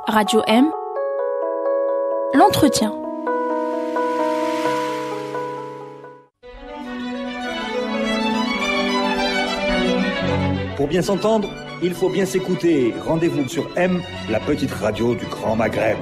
Radio M, l'entretien. Pour bien s'entendre, il faut bien s'écouter. Rendez-vous sur M, la petite radio du Grand Maghreb.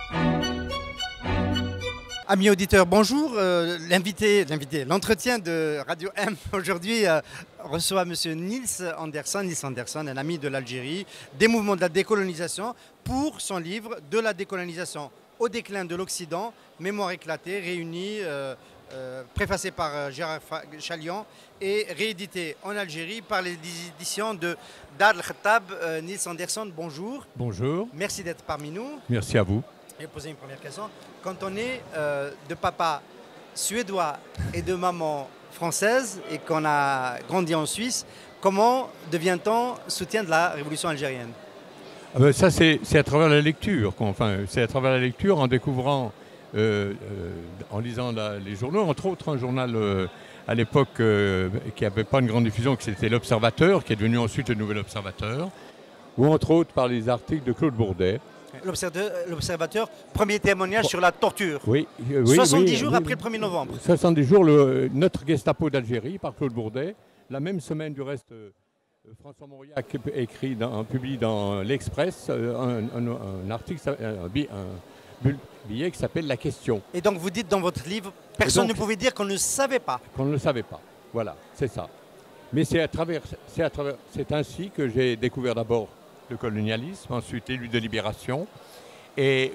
Amis auditeurs, bonjour. L'entretien de Radio M aujourd'hui reçoit M. Niels Anderson, un ami de l'Algérie, des mouvements de la décolonisation, pour son livre « De la décolonisation au déclin de l'Occident, mémoire éclatée », réuni, préfacé par Gérard Chalian et réédité en Algérie par les éditions de Dar el-Khattab. Niels Anderson, bonjour. Bonjour. Merci d'être parmi nous. Merci à vous. Je vais poser une première question. Quand on est de papa suédois et de maman française et qu'on a grandi en Suisse, comment devient-on soutien de la révolution algérienne? Ça, c'est à travers la lecture. C'est à travers la lecture, en découvrant, en lisant les journaux, entre autres un journal à l'époque qui n'avait pas une grande diffusion, que c'était l'Observateur, qui est devenu ensuite le Nouvel Observateur, ou entre autres par les articles de Claude Bourdet. L'Observateur, premier témoignage sur la torture. Oui, 70 jours après le 1er novembre. 70 jours, notre Gestapo d'Algérie, par Claude Bourdet. La même semaine, du reste, François Mauriac publie dans l'Express un article, un billet qui s'appelle « La question ». Et donc vous dites dans votre livre, personne ne pouvait dire qu'on ne savait pas. Qu'on ne le savait pas, voilà, c'est ça. Mais c'est ainsi que j'ai découvert d'abord le colonialisme, ensuite les luttes de libération et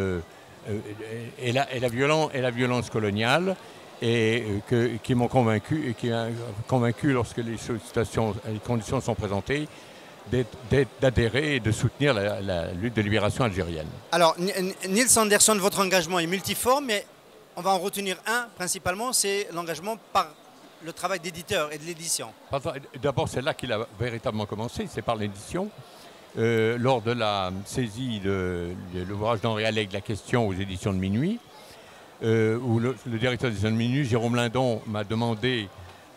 la violence coloniale, qui m'ont convaincu, et qui m'a convaincu lorsque les conditions sont présentées, d'adhérer et de soutenir la lutte de libération algérienne. Alors, Niels Anderson, votre engagement est multiforme, mais on va en retenir un principalement, c'est l'engagement par le travail d'éditeur et de l'édition. D'abord, c'est là qu'il a véritablement commencé, c'est par l'édition. Lors de la saisie de l'ouvrage d'Henri Allègre, La question, aux éditions de Minuit, où le directeur des éditions de Minuit, Jérôme Lindon, m'a demandé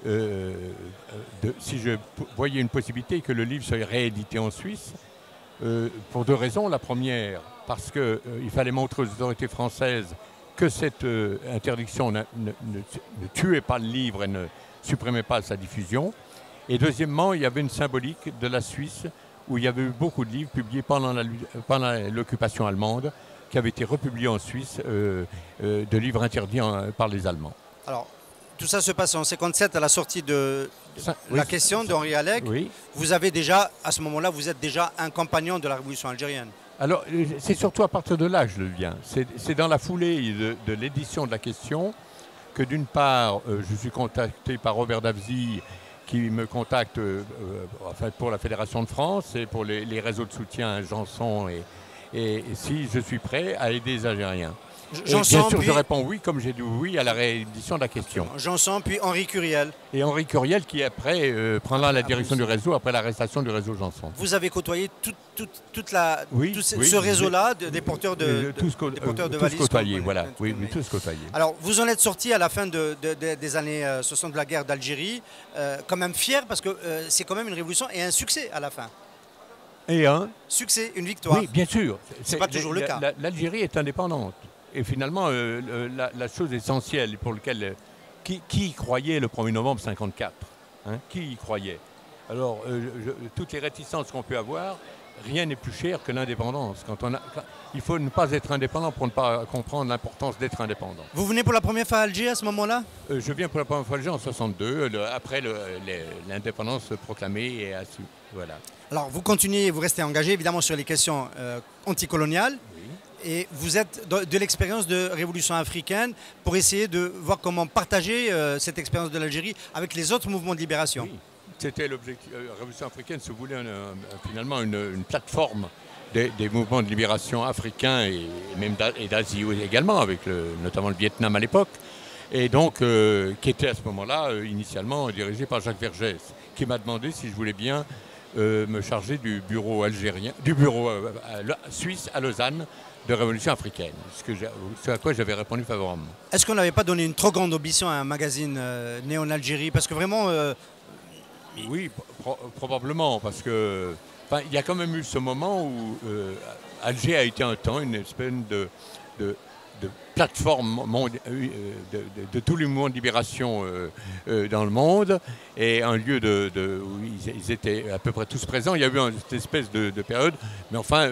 si je voyais une possibilité que le livre soit réédité en Suisse, pour deux raisons. La première, parce qu'il fallait montrer aux autorités françaises que cette interdiction ne tuait pas le livre et ne supprimait pas sa diffusion. Et deuxièmement, il y avait une symbolique de la Suisse, où il y avait eu beaucoup de livres publiés pendant l'occupation allemande, qui avaient été republiés en Suisse, de livres interdits par les Allemands. Alors, tout ça se passe en 1957 à la sortie de La question d'Henri Allègre. Oui. Vous avez déjà, à ce moment-là, vous êtes déjà un compagnon de la révolution algérienne. Alors, c'est surtout à partir de là que je le deviens. C'est dans la foulée de l'édition de La question que, d'une part, je suis contacté par Robert Davzy, qui me contacte pour la Fédération de France et pour les réseaux de soutien à Janson, et si je suis prêt à aider les Algériens. Bien sûr, je réponds oui, comme j'ai dit oui à la réédition de La question. Janson, puis Henri Curiel. Et Henri Curiel, qui après prendra la direction du réseau après l'arrestation du réseau Janson. Vous avez côtoyé ce réseau-là des porteurs de valises. Tous côtoyés, voilà. Oui, tous côtoyés. Alors, vous en êtes sorti à la fin des années 60 de la guerre d'Algérie, quand même fier, parce que c'est quand même une révolution et un succès à la fin. Et un succès, une victoire. Oui, bien sûr. C'est pas toujours le cas. L'Algérie est indépendante. Et finalement, la chose essentielle pour laquelle... Qui y croyait le 1er novembre 1954 Qui y croyait? Alors, toutes les réticences qu'on peut avoir, rien n'est plus cher que l'indépendance. Il faut ne pas être indépendant pour ne pas comprendre l'importance d'être indépendant. Vous venez pour la première fois à Alger à ce moment-là? Je viens pour la première fois à Alger en 1962, après l'indépendance proclamée et assurée. Voilà. Alors, vous continuez, vous restez engagé évidemment sur les questions anticoloniales. Oui. Et vous êtes de l'expérience de révolution africaine pour essayer de voir comment partager cette expérience de l'Algérie avec les autres mouvements de libération. Oui, c'était l'objectif. La révolution africaine, si vous voulez, finalement une plateforme des mouvements de libération africains et même d'Asie également, avec notamment le Vietnam à l'époque, et donc qui était à ce moment-là initialement dirigé par Jacques Vergès, qui m'a demandé si je voulais bien me charger du bureau suisse à Lausanne de révolution africaine, ce à quoi j'avais répondu favorablement. Est-ce qu'on n'avait pas donné une trop grande ambition à un magazine né en Algérie? Parce que vraiment... Oui, probablement, parce que Enfin, il y a quand même eu ce moment où Alger a été un temps une espèce de plateforme de tous les mouvements de libération dans le monde, et un lieu où ils étaient à peu près tous présents. Il y a eu cette espèce de période, mais enfin,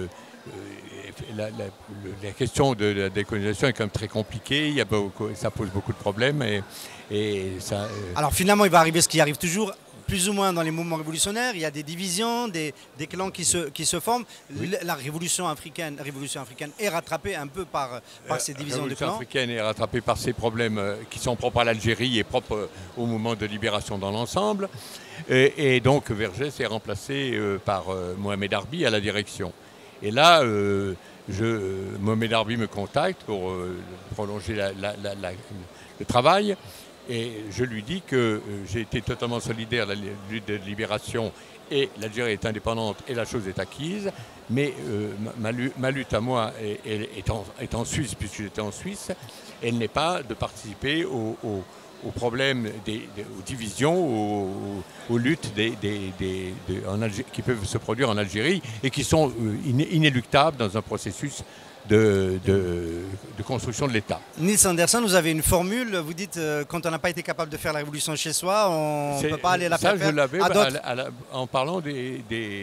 la question de la décolonisation est quand même très compliquée. Ça pose beaucoup de problèmes. Ça, Alors finalement, il va arriver ce qui arrive toujours, plus ou moins dans les mouvements révolutionnaires. Il y a des divisions, des clans qui se forment. Oui. La révolution africaine est rattrapée un peu par ces divisions de clans. La révolution africaine est rattrapée par ces problèmes qui sont propres à l'Algérie et propres au mouvement de libération dans l'ensemble. Et donc Vergès est remplacé par Mohamed Arbi à la direction. Et là, Mohamed Arbi me contacte pour prolonger le travail. Et je lui dis que j'ai été totalement solidaire de la lutte de libération, et l'Algérie est indépendante et la chose est acquise. Mais ma lutte à moi est en Suisse, puisque j'étais en Suisse. Elle n'est pas de participer aux problèmes, aux divisions, aux luttes qui peuvent se produire en Algérie et qui sont inéluctables dans un processus de construction de l'État. Nils Andersson, vous avez une formule, vous dites quand on n'a pas été capapable de faire la révolution chez soi, on ne peut pas aller la faire je l'avais à d'autres. En parlant des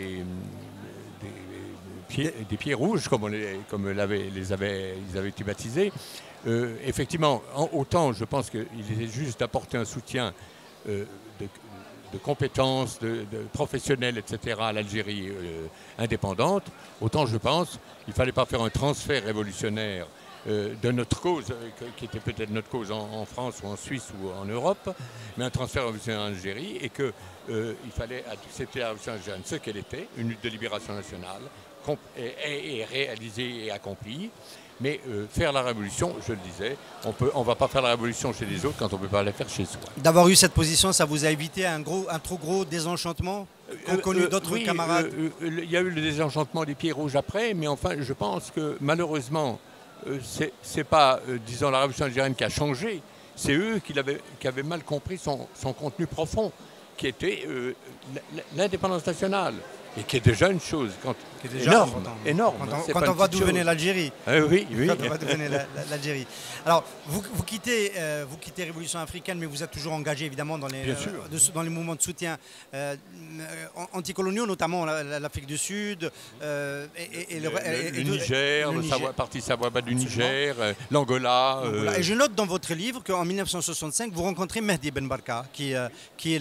pieds rouges, comme ils avaient été baptisés. Effectivement, autant je pense qu'il est juste d'apporter un soutien de compétences, de professionnels, etc. à l'Algérie indépendante, autant je pense qu'il ne fallait pas faire un transfert révolutionnaire de notre cause, qui était peut-être notre cause en France ou en Suisse ou en Europe, mais un transfert révolutionnaire en Algérie, et que il fallait accepter la révolution algérienne ce qu'elle était, une lutte de libération nationale, et réalisée et accomplie. Mais faire la révolution, je le disais, on ne va pas faire la révolution chez les autres quand on ne peut pas la faire chez soi. D'avoir eu cette position, ça vous a évité un trop gros désenchantement qu'ont connu d'autres camarades? Il y a eu le désenchantement des pieds rouges après, mais enfin, je pense que malheureusement, c'est pas, disons, la révolution algérienne qui a changé, c'est eux qui avaient mal compris son contenu profond, qui était l'indépendance nationale. Et qui est déjà une chose énorme. Quand on voit d'où venait l'Algérie. Oui. Quand on voit d'où venait l'Algérie. Alors, vous quittez Révolution africaine, mais vous êtes toujours engagé évidemment dans les mouvements de soutien anticoloniaux, notamment l'Afrique du Sud, le Niger, la partie savoie du Niger, l'Angola. Et je note dans votre livre qu'en 1965, vous rencontrez Mehdi Ben Barka, qui est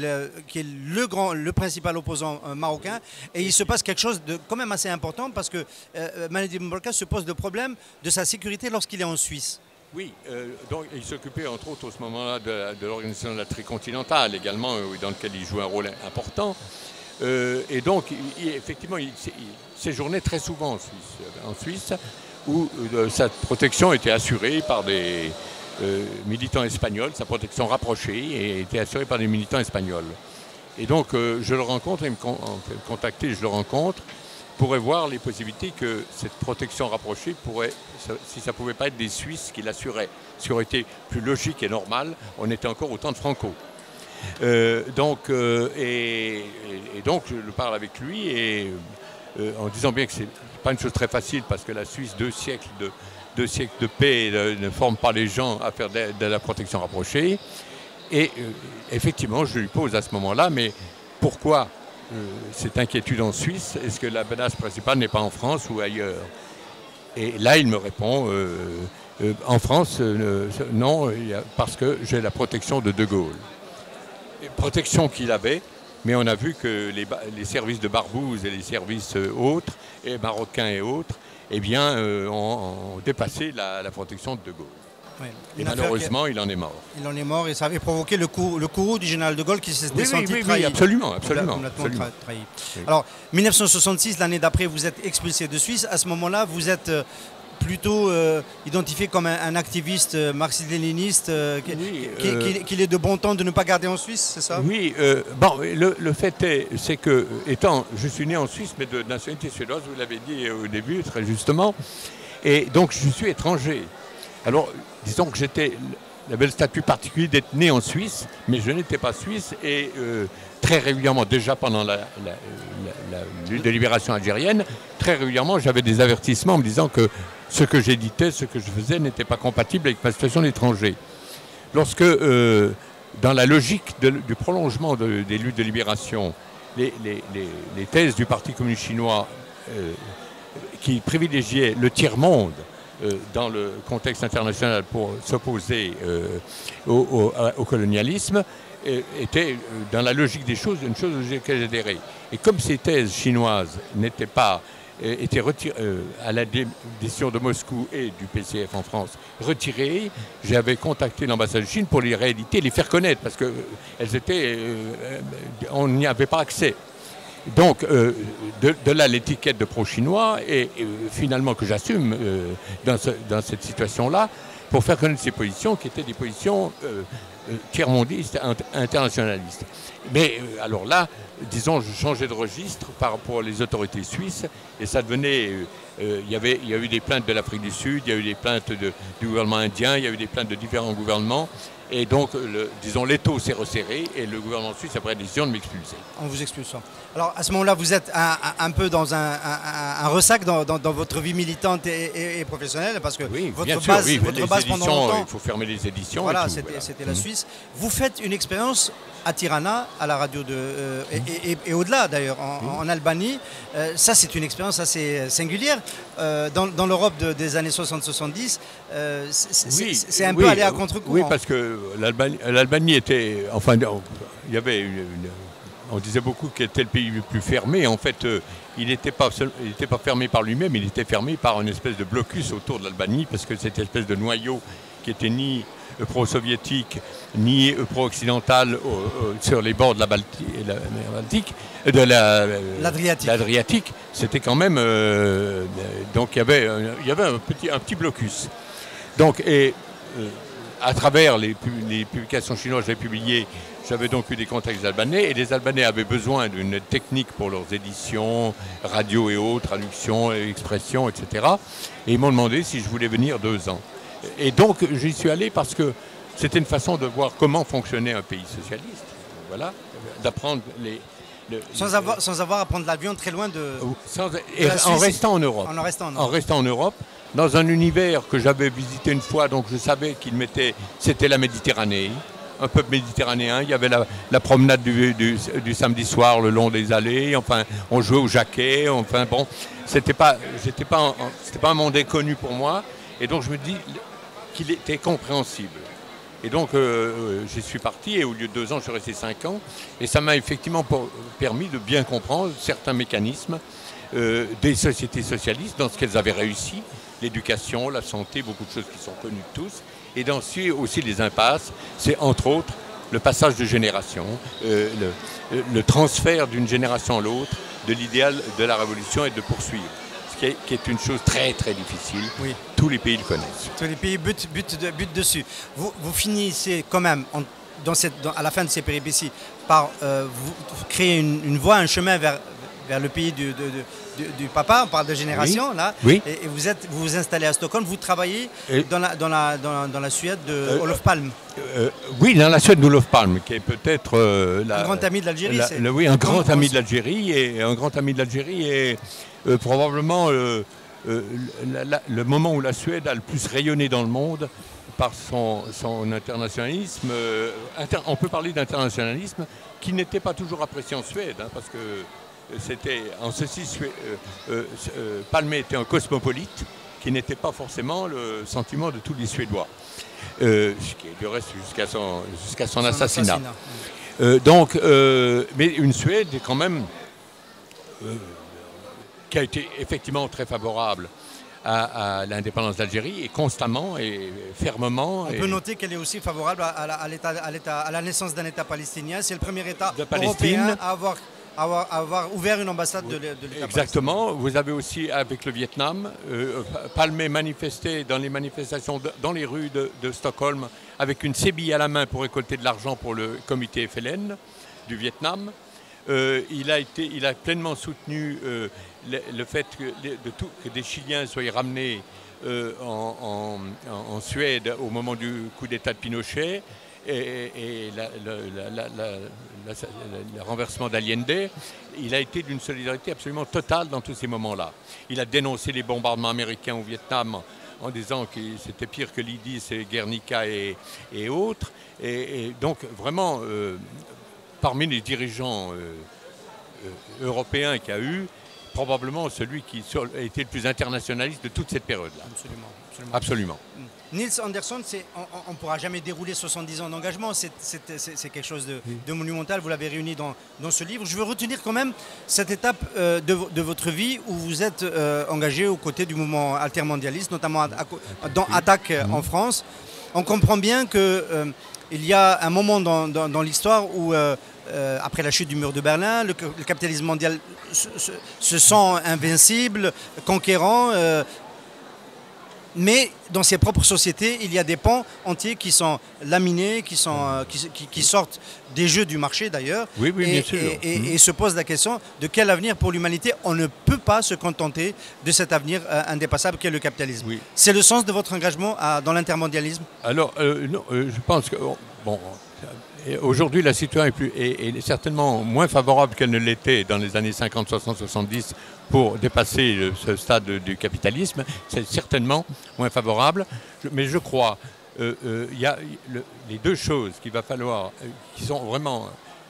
le principal opposant marocain. Et il se passe quelque chose de quand même assez important, parce que Mehdi Ben Barka se pose le problème de sa sécurité lorsqu'il est en Suisse. Oui, donc il s'occupait entre autres à ce moment-là de l'organisation de la tricontinentale également, dans laquelle il jouait un rôle important. Et donc, effectivement, il séjournait très souvent en Suisse, où sa protection était assurée par des militants espagnols, sa protection rapprochée était assurée par des militants espagnols. Et donc, je le rencontre, il me fait contacter, je le rencontre, pourrait voir les possibilités que cette protection rapprochée pourrait, si ça ne pouvait pas être des Suisses qui l'assuraient, ce qui aurait été plus logique et normal, on était encore au temps de Franco. Donc je le parle avec lui, et en disant bien que ce n'est pas une chose très facile, parce que la Suisse, deux siècles de paix ne forment pas les gens à faire de la protection rapprochée. Et effectivement, je lui pose à ce moment-là, mais pourquoi cette inquiétude en Suisse? Est-ce que la menace principale n'est pas en France ou ailleurs? Et là, il me répond, en France, non, parce que j'ai la protection de De Gaulle. Protection qu'il avait, mais on a vu que les services de Barbouze et les services autres, et marocains et autres, eh bien, ont dépassé la protection de De Gaulle. Oui. Et malheureusement, il en est mort. Il en est mort, et ça avait provoqué le courroux du général de Gaulle qui s'est senti trahi. Oui, absolument. Trahi. Alors, 1966, l'année d'après, vous êtes expulsé de Suisse. À ce moment-là, vous êtes plutôt identifié comme un activiste marxiste-léniniste qu'il est de bon temps de ne pas garder en Suisse, c'est ça? Oui, le fait c'est que, je suis né en Suisse, mais de nationalité suédoise, vous l'avez dit au début, très justement, et donc je suis étranger. Alors, disons que j'étais avait le statut particulier d'être né en Suisse, mais je n'étais pas suisse et très régulièrement, déjà pendant la lutte de libération algérienne, très régulièrement j'avais des avertissements me disant que ce que j'éditais, ce que je faisais n'était pas compatible avec ma situation d'étranger. Lorsque, dans la logique du prolongement des luttes de libération, les thèses du Parti communiste chinois qui privilégiaient le tiers-monde dans le contexte international pour s'opposer au colonialisme, était dans la logique des choses une chose à laquelle j'adhérais. Et comme ces thèses chinoises n'étaient pas étaient retirées à la décision de Moscou et du PCF en France, retirées, j'avais contacté l'ambassade de Chine pour les rééditer, les faire connaître, parce que elles étaient, on n'y avait pas accès. Donc, de là l'étiquette de pro-chinois, et finalement que j'assume dans cette situation-là, pour faire connaître ces positions qui étaient des positions tiers-mondistes, internationalistes. Mais alors là, disons, je changeais de registre par rapport aux autorités suisses, et ça devenait... il y a eu des plaintes de l'Afrique du Sud, il y a eu des plaintes du gouvernement indien, il y a eu des plaintes de différents gouvernements. Et donc, disons, l'étau s'est resserré et le gouvernement suisse a pris la décision de m'expulser. On vous expulse. Alors, à ce moment-là, vous êtes un peu dans un ressac dans votre vie militante et professionnelle, parce que oui, votre base pendant longtemps... Il faut fermer les éditions. Voilà, c'était la Suisse. Vous faites une expérience à Tirana, à la radio et au-delà d'ailleurs, en Albanie. Ça, c'est une expérience assez singulière. Dans l'Europe des années 60-70, c'est un peu aller à contre-courant. Oui, parce que l'Albanie était... Enfin, il y avait on disait beaucoup qu'elle était le pays le plus fermé. En fait, il n'était pas fermé par lui-même, il était fermé par une espèce de blocus autour de l'Albanie, parce que cette espèce de noyau qui était ni pro-soviétique, ni pro-occidental sur les bords de la mer Baltique, de l'Adriatique, c'était quand même... donc il y avait un petit blocus. Donc, à travers les publications chinoises que j'ai publiées, j'avais donc eu des contacts albanais, et les Albanais avaient besoin d'une technique pour leurs éditions, radio et autres, traductions, expressions, etc. Et ils m'ont demandé si je voulais venir 2 ans. Et donc j'y suis allé parce que c'était une façon de voir comment fonctionnait un pays socialiste. Voilà, d'apprendre sans avoir à prendre l'avion très loin de en restant en Europe. En restant en Europe. Dans un univers que j'avais visité une fois, donc je savais c'était la Méditerranée, un peuple méditerranéen. Il y avait la promenade du samedi soir le long des allées. Enfin, on jouait au jaquet. Enfin bon, c'était pas un monde inconnu pour moi. Et donc je me dis qu'il était compréhensible. Et donc j'y suis parti, et au lieu de 2 ans, je suis resté 5 ans. Et ça m'a effectivement permis de bien comprendre certains mécanismes des sociétés socialistes dans ce qu'elles avaient réussi. L'éducation, la santé, beaucoup de choses qui sont connues de tous. Et dans aussi les impasses, c'est entre autres le passage de génération, le transfert d'une génération à l'autre de l'idéal de la révolution et de poursuivre. Ce qui est une chose très très difficile. Oui. Tous les pays le connaissent. Tous les pays butent dessus. Vous finissez quand même, à la fin de ces péripéties, par vous créer une voie, un chemin vers le pays du papa. On parle de génération, oui. Là. Oui. Et vous vous installez à Stockholm. Vous travaillez dans la Suède de Olof Palme. Oui, dans la Suède d'Olof Palme, qui est peut-être un grand ami de l'Algérie. Oui, un grand ami de l'Algérie, et un grand ami de l'Algérie, et probablement le moment où la Suède a le plus rayonné dans le monde par son internationalisme. On peut parler d'internationalisme qui n'était pas toujours apprécié en Suède, hein, parce que c'était en ceci, Palme était un cosmopolite qui n'était pas forcément le sentiment de tous les Suédois, ce qui est du reste jusqu'à son assassinat. Mais une Suède quand même qui a été effectivement très favorable à l'indépendance d'Algérie, et constamment et fermement. On peut noter qu'elle est aussi favorable à la naissance d'un État palestinien. C'est le premier État européen à avoir ouvert une ambassade de l'État. Exactement. Vous avez aussi avec le Vietnam, Palme manifestait dans les manifestations dans les rues de Stockholm avec une sébille à la main pour récolter de l'argent pour le comité FLN du Vietnam. Il a pleinement soutenu le fait que des Chiliens soient ramenés en Suède au moment du coup d'État de Pinochet et le renversement d'Allende. Il a été d'une solidarité absolument totale dans tous ces moments-là. Il a dénoncé les bombardements américains au Vietnam en disant que c'était pire que l'IDIS et Guernica et autres. Et donc vraiment, parmi les dirigeants européen qu'il y a eu, probablement celui qui a été le plus internationaliste de toute cette période-là. Absolument. Niels Andersson, on ne pourra jamais dérouler 70 ans d'engagement, c'est quelque chose de monumental, vous l'avez réuni dans ce livre. Je veux retenir quand même cette étape de votre vie où vous êtes engagé aux côtés du mouvement altermondialiste, notamment dans Attaque en France. On comprend bien qu'il y a un moment dans l'histoire où après la chute du mur de Berlin, le capitalisme mondial se sent invincible, conquérant, mais dans ses propres sociétés, il y a des pans entiers qui sont laminés, qui sortent des jeux du marché d'ailleurs, oui, bien sûr. Et se pose la question de quel avenir pour l'humanité. On ne peut pas se contenter de cet avenir indépassable qu'est le capitalisme. Oui. C'est le sens de votre engagement dans l'intermondialisme? Alors, non, je pense que... Bon, aujourd'hui, la situation est certainement moins favorable qu'elle ne l'était dans les années 50, 60, 70 pour dépasser ce stade du capitalisme. C'est certainement moins favorable. Mais je crois il y a les deux choses qu'il va falloir, qui sont vraiment...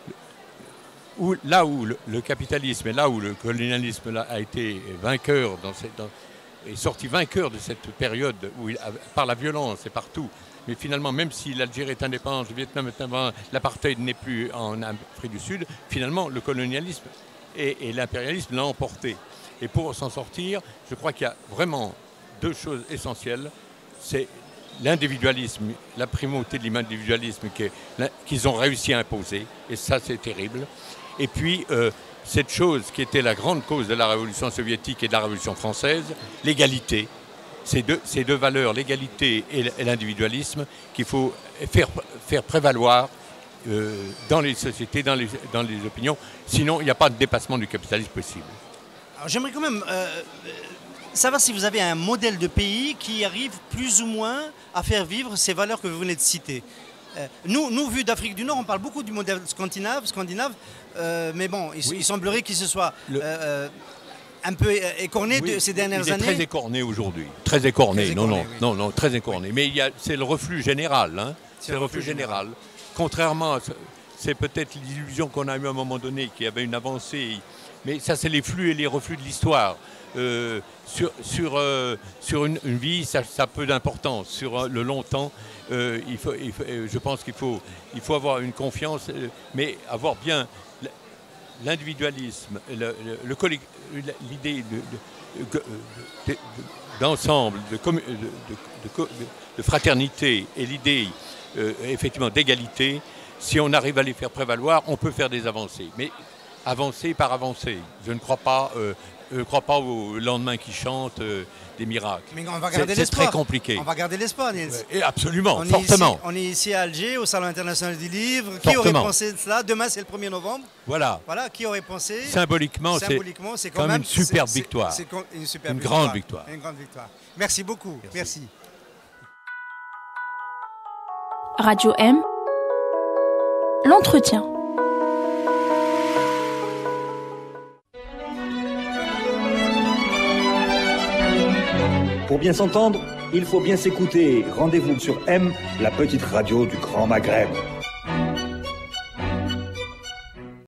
là où le capitalisme et là où le colonialisme a été vainqueur, est sorti vainqueur de cette période où par la violence et partout. Mais finalement, même si l'Algérie est indépendante, le Vietnam est indépendant, l'apartheid n'est plus en Afrique du Sud, finalement, le colonialisme et l'impérialisme l'ont emporté. Et pour s'en sortir, je crois qu'il y a vraiment deux choses essentielles. C'est l'individualisme, la primauté de l'individualisme qu'ils ont réussi à imposer. Et ça, c'est terrible. Et puis, cette chose qui était la grande cause de la révolution soviétique et de la révolution française, l'égalité. Ces deux valeurs, l'égalité et l'individualisme, qu'il faut faire prévaloir dans les sociétés, dans les opinions. Sinon, il n'y a pas de dépassement du capitalisme possible. Alors, j'aimerais quand même savoir si vous avez un modèle de pays qui arrive plus ou moins à faire vivre ces valeurs que vous venez de citer. Nous, vu d'Afrique du Nord, on parle beaucoup du modèle scandinave, mais bon, il semblerait qu'il se soit... un peu écorné ces dernières années. Très écorné aujourd'hui. Très écorné. Non, très écorné. Mais c'est le reflux général. Hein. C'est le reflux général. Contrairement à... C'est peut-être l'illusion qu'on a eue à un moment donné, qu'il y avait une avancée. Mais ça, c'est les flux et les reflux de l'histoire. Sur une vie, ça a peu d'importance. Sur le long temps, je pense qu'il faut avoir une confiance, mais avoir bien... L'individualisme, l'idée d'ensemble, de fraternité et l'idée effectivement d'égalité, si on arrive à les faire prévaloir, on peut faire des avancées. Mais avancer par avancer. Je ne crois pas au lendemain qui chante des miracles. Mais on va garder l'espoir. C'est très compliqué. On va garder l'espoir, Niels. Et absolument, fortement. On est ici à Alger, au Salon international du livre. Qui aurait pensé de cela? Demain, c'est le 1er novembre. Voilà, qui aurait pensé? Symboliquement, c'est quand même une superbe victoire. C'est une grande victoire. Une grande victoire. Merci beaucoup. Merci. Radio M, l'entretien. Pour bien s'entendre, il faut bien s'écouter. Rendez-vous sur M, la petite radio du Grand Maghreb.